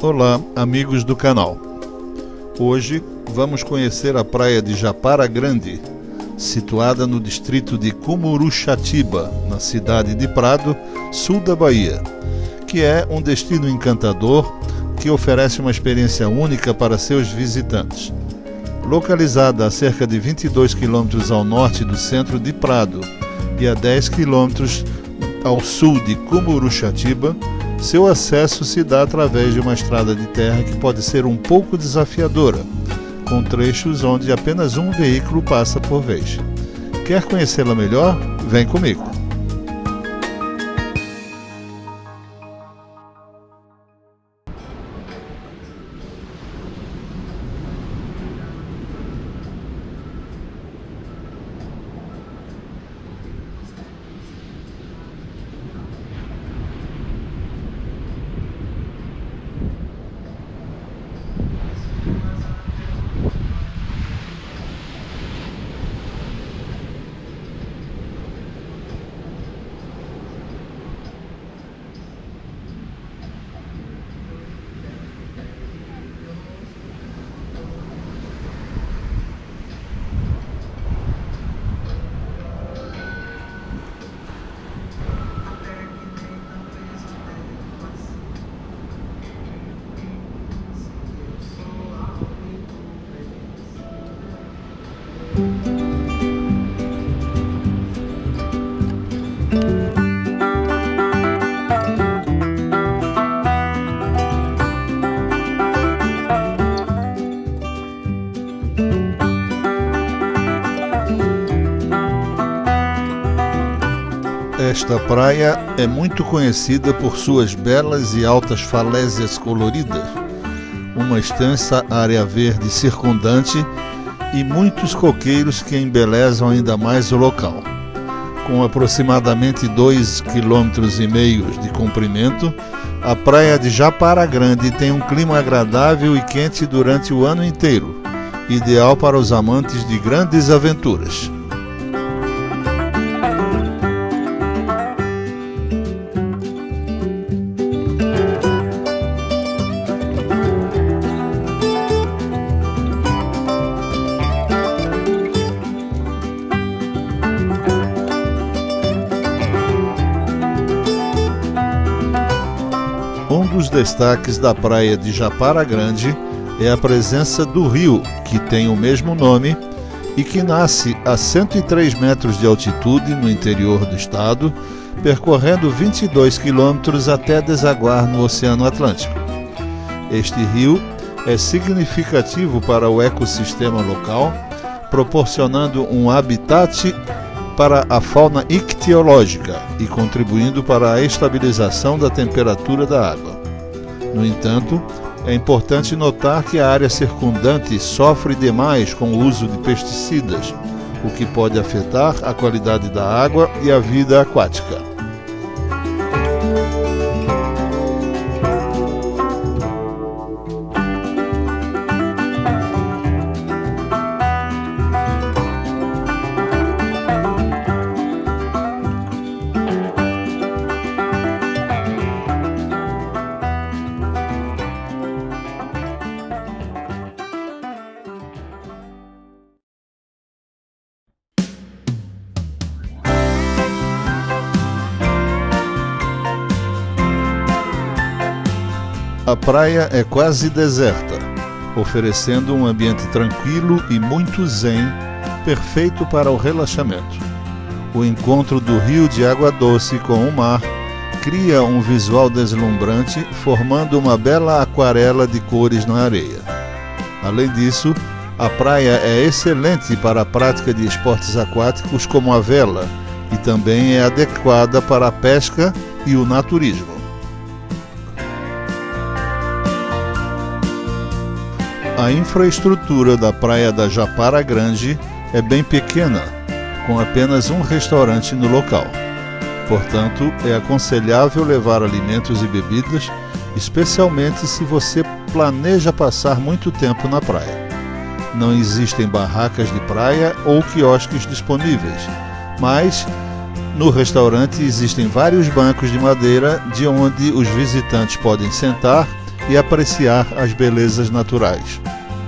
Olá, amigos do canal. Hoje vamos conhecer a praia de Japara Grande, situada no distrito de Cumuruxatiba, na cidade de Prado, sul da Bahia, que é um destino encantador que oferece uma experiência única para seus visitantes. Localizada a cerca de 22 quilômetros ao norte do centro de Prado e a 10 quilômetros ao sul de Cumuruxatiba, seu acesso se dá através de uma estrada de terra que pode ser um pouco desafiadora, com trechos onde apenas um veículo passa por vez. Quer conhecê-la melhor? Vem comigo! Esta praia é muito conhecida por suas belas e altas falésias coloridas, uma extensa área verde circundante e muitos coqueiros que embelezam ainda mais o local. Com aproximadamente 2,5 km de comprimento, a praia de Japara Grande tem um clima agradável e quente durante o ano inteiro, ideal para os amantes de grandes aventuras. Um dos destaques da praia de Japara Grande é a presença do rio, que tem o mesmo nome e que nasce a 103 metros de altitude no interior do estado, percorrendo 22 quilômetros até desaguar no Oceano Atlântico. Este rio é significativo para o ecossistema local, proporcionando um habitat para a fauna ictiológica e contribuindo para a estabilização da temperatura da água. No entanto, é importante notar que a área circundante sofre demais com o uso de pesticidas, o que pode afetar a qualidade da água e a vida aquática. A praia é quase deserta, oferecendo um ambiente tranquilo e muito zen, perfeito para o relaxamento. O encontro do rio de água doce com o mar cria um visual deslumbrante, formando uma bela aquarela de cores na areia. Além disso, a praia é excelente para a prática de esportes aquáticos como a vela e também é adequada para a pesca e o naturismo. A infraestrutura da praia da Japara Grande é bem pequena, com apenas um restaurante no local. Portanto, é aconselhável levar alimentos e bebidas, especialmente se você planeja passar muito tempo na praia. Não existem barracas de praia ou quiosques disponíveis, mas no restaurante existem vários bancos de madeira de onde os visitantes podem sentar e apreciar as belezas naturais.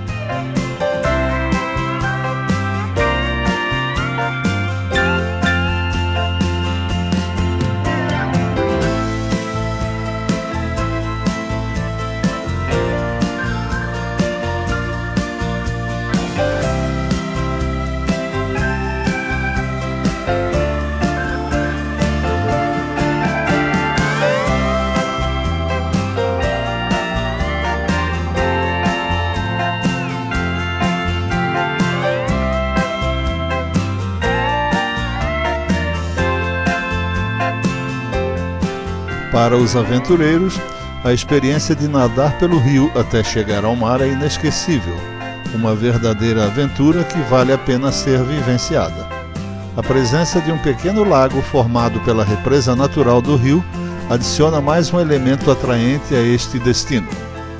Para os aventureiros, a experiência de nadar pelo rio até chegar ao mar é inesquecível, uma verdadeira aventura que vale a pena ser vivenciada. A presença de um pequeno lago formado pela represa natural do rio adiciona mais um elemento atraente a este destino.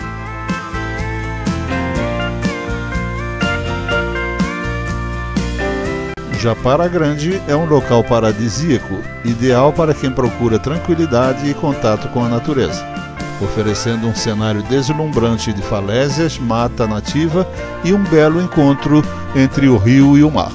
Japara Grande é um local paradisíaco, ideal para quem procura tranquilidade e contato com a natureza, oferecendo um cenário deslumbrante de falésias, mata nativa e um belo encontro entre o rio e o mar.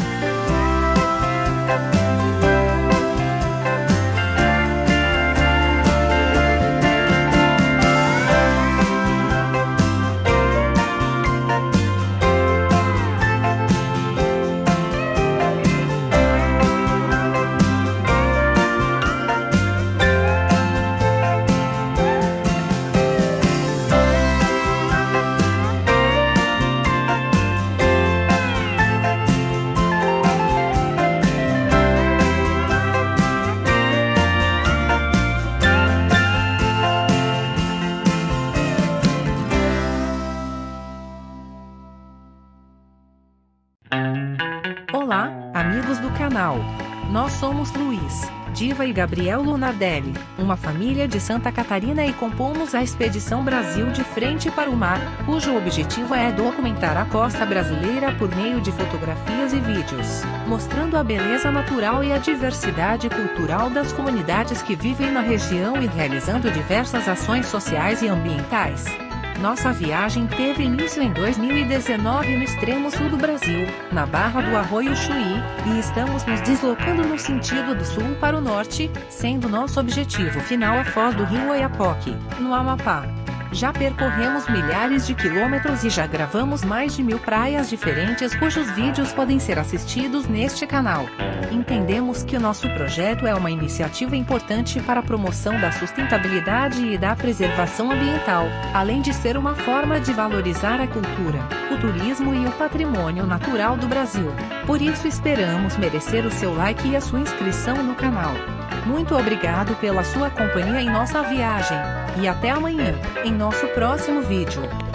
Olá, amigos do canal. Nós somos Luiz, Diva e Gabriel Lunardelli, uma família de Santa Catarina e compomos a Expedição Brasil de Frente para o Mar, cujo objetivo é documentar a costa brasileira por meio de fotografias e vídeos, mostrando a beleza natural e a diversidade cultural das comunidades que vivem na região e realizando diversas ações sociais e ambientais. Nossa viagem teve início em 2019 no extremo sul do Brasil, na Barra do Arroio Chuí, e estamos nos deslocando no sentido do sul para o norte, sendo nosso objetivo final a foz do rio Oiapoque, no Amapá. Já percorremos milhares de quilômetros e já gravamos mais de 1000 praias diferentes cujos vídeos podem ser assistidos neste canal. Entendemos que o nosso projeto é uma iniciativa importante para a promoção da sustentabilidade e da preservação ambiental, além de ser uma forma de valorizar a cultura, o turismo e o patrimônio natural do Brasil. Por isso esperamos merecer o seu like e a sua inscrição no canal. Muito obrigado pela sua companhia em nossa viagem, e até amanhã, em nosso próximo vídeo.